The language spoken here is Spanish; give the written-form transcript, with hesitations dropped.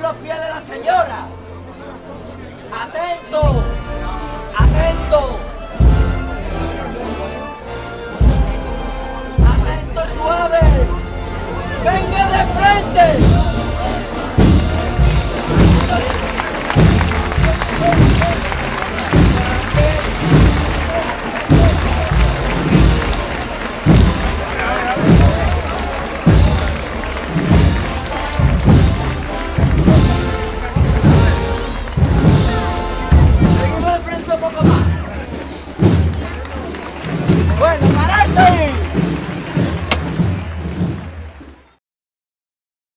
los pies de la señora. ¡Atento! ¡Atento! ¡Atento suave! ¡Venga de frente!